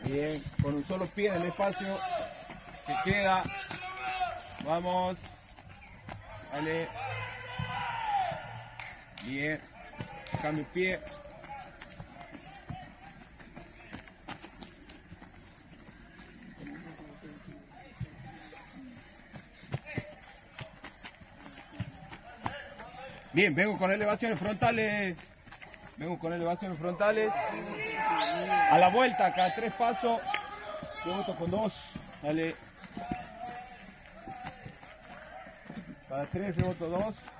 Bien, con un solo pie en el espacio que queda. Vamos. Dale. Bien. Cambio pie. Bien, vengo con elevaciones frontales. Vengo con elevaciones frontales. A la vuelta, cada 3 pasos. Debuto con 2. Dale. Cada 3, reboto 2.